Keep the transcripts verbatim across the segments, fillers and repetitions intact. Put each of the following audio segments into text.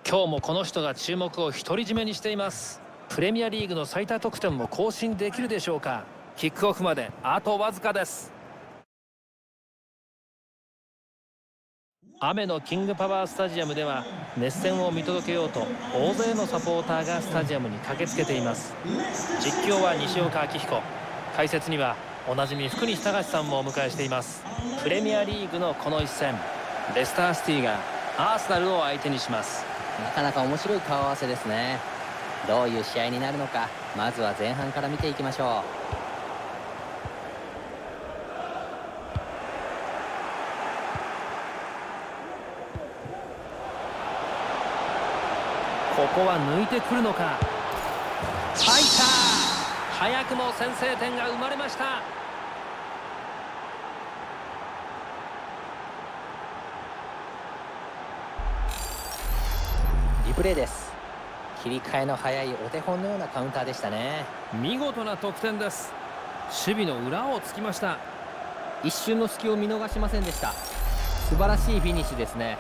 今日もこの人が注目を独り占めにしています。プレミアリーグの最多得点も更新できるでしょうか。キックオフまであとわずかです。雨のキングパワースタジアムでは熱戦を見届けようと大勢のサポーターがスタジアムに駆けつけています。実況は西岡明彦、解説にはおなじみ福西崇さんもお迎えしています。プレミアリーグのこの一戦、レスターシティがアーセナルを相手にします。 なかなか面白い顔合わせですね。どういう試合になるのか、まずは前半から見ていきましょう。 ここは抜いてくるのか。入った。早くも先制点が生まれました。 リプレイです。切り替えの早いお手本のようなカウンターでしたね。 見事な得点です。守備の裏をつきました。 一瞬の隙を見逃しませんでした。素晴らしいフィニッシュですね。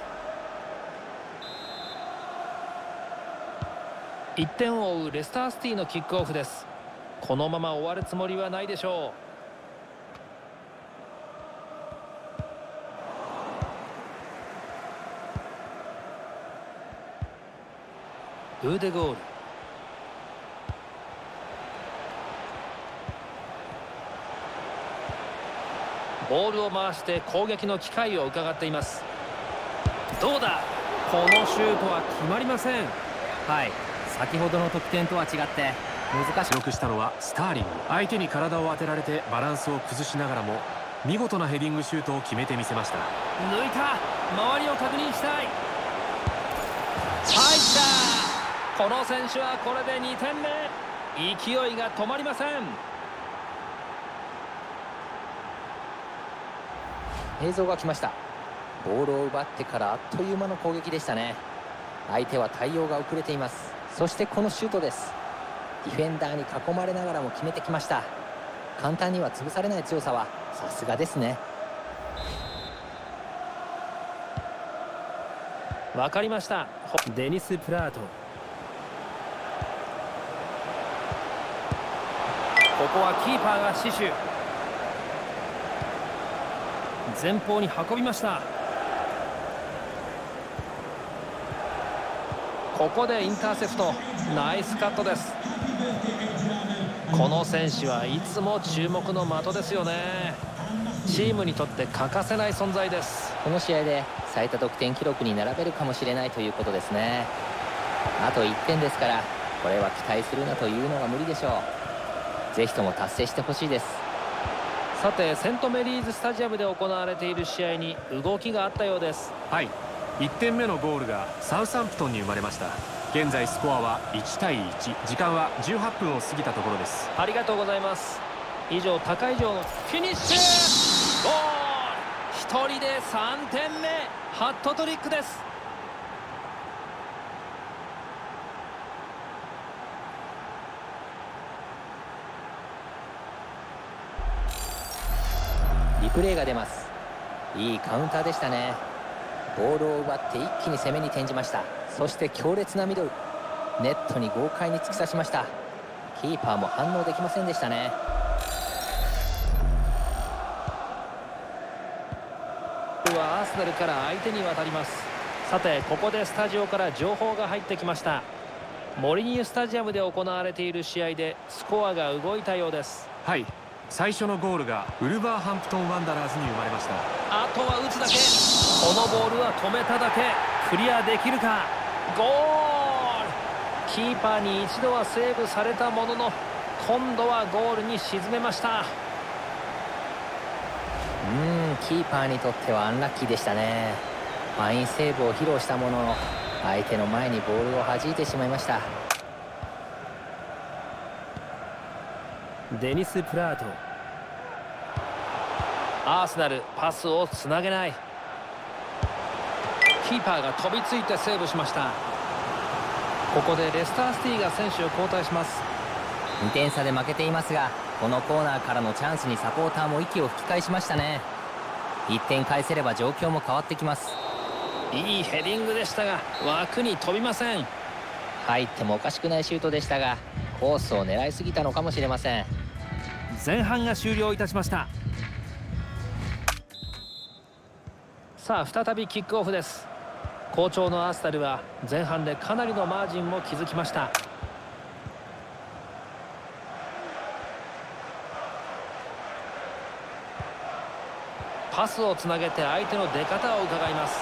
いってんを追うレスターシティのキックオフです。このまま終わるつもりはないでしょう。ウーデゴール。ボールを回して攻撃の機会を伺っています。どうだ。このシュートは決まりません。 はい、先ほどの得点とは違って難しい。 記録したのはスターリング。相手に体を当てられてバランスを崩しながらも見事なヘディングシュートを決めてみせました。 抜いた。周りを確認したい。入った。この選手はこれでにてんめ。勢いが止まりません。 映像が来ました。ボールを奪ってからあっという間の攻撃でしたね。相手は対応が遅れています。そしてこのシュートです。ディフェンダーに囲まれながらも決めてきました。簡単には潰されない強さはさすがですね。 わかりました。デニス・プラート。ここはキーパーが死守。前方に運びました。ここでインターセプト。ナイスカットです。この選手はいつも注目の的ですよね。チームにとって欠かせない存在です。 この試合で最多得点記録に並べるかもしれないということですね。あといってんですから、これは期待するなというのが無理でしょう。ぜひとも達成してほしいです。 さて、セントメリーズスタジアムで行われている試合に動きがあったようです。 はい、いってんめのゴールがサウサンプトンに生まれました。現在スコアはいちたいいち、時間はじゅうはっぷんを過ぎたところです。 ありがとうございます。以上、高以上のフィニッシュゴール。ひとりでさんてんめ。ハットトリックです。 リプレイが出ます。いいカウンターでしたね。ボールを奪って一気に攻めに転じました。そして強烈なミドル。ネットに豪快に突き刺しました。キーパーも反応できませんでしたね。 ボールはアーセナルから相手に渡ります。さて、ここでスタジオから情報が入ってきました。モリニュースタジアムで行われている試合でスコアが動いたようです。 はい、最初のゴールがウルバーハンプトンワンダラーズに生まれました。 あとは打つだけ。このボールは止めただけ。クリアできるか。ゴール。キーパーに一度はセーブされたものの、今度はゴールに沈めました。 うーん、キーパーにとってはアンラッキーでしたね。ファインセーブを披露したものの、相手の前にボールを弾いてしまいました。 デニス・プラート。アーセナル、パスをつなげない。キーパーが飛びついてセーブしました。ここでレスターシティが選手を交代します。 にてん差で負けていますが、このコーナーからのチャンスにサポーターも息を吹き返しましたね。いってん返せれば状況も変わってきます。 いいヘディングでしたが枠に飛びません。 入ってもおかしくないシュートでしたがコースを狙いすぎたのかもしれません。 前半が終了いたしました。さあ再びキックオフです。好調のアーセナルは前半でかなりのマージンを築きました。パスをつなげて相手の出方を伺います。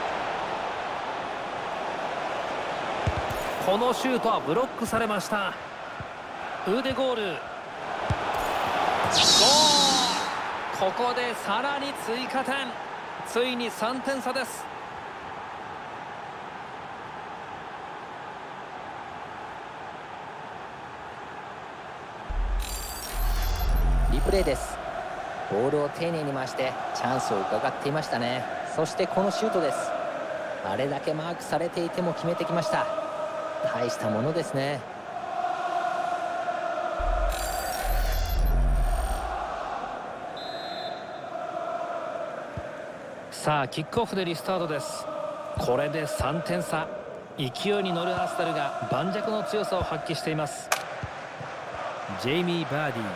このシュートはブロックされました。腕ゴール、ゴール、ここでさらに追加点、ついにさんてん差です。 リプレイです。ボールを丁寧に回してチャンスを伺っていましたね。そしてこのシュートです。あれだけマークされていても決めてきました。大したものですね。 さあキックオフでリスタートです。これでさんてん差。勢いに乗るアーセナルが盤石の強さを発揮しています。ジェイミー・バーディ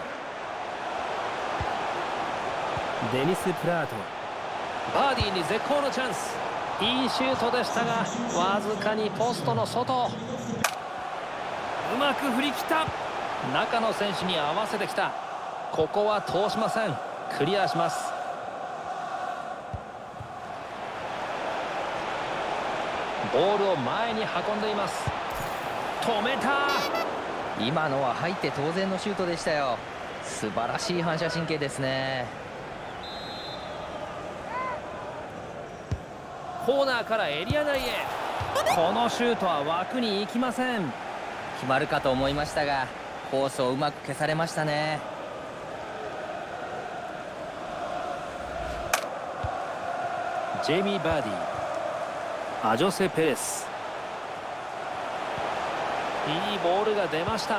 ー、デニス・プラート、バーディーに絶好のチャンス。いいシュートでしたがわずかにポストの外。うまく振り切った。中の選手に合わせてきた。ここは通しません。クリアします。ボールを前に運んでいます。止めた。 今のは入って当然のシュートでしたよ。素晴らしい反射神経ですね。 コーナーからエリア内へ。このシュートは枠に行きません。 決まるかと思いましたがコースをうまく消されましたね。 ジェイミー・バーディー、アジョセ・ペレス、いいボールが出ました。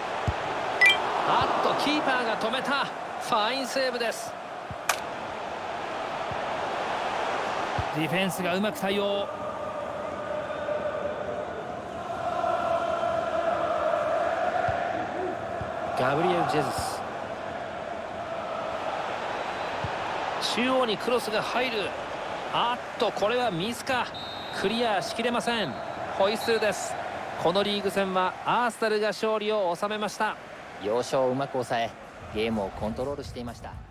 あっとキーパーが止めた。ファインセーブです。ディフェンスがうまく対応。ガブリエル・ジェズス、中央にクロスが入る。あっとこれはミスか。クリアしきれません。ホイッスルです。このリーグ戦はアーセナルが勝利を収めました。 要所をうまく抑えゲームをコントロールしていました。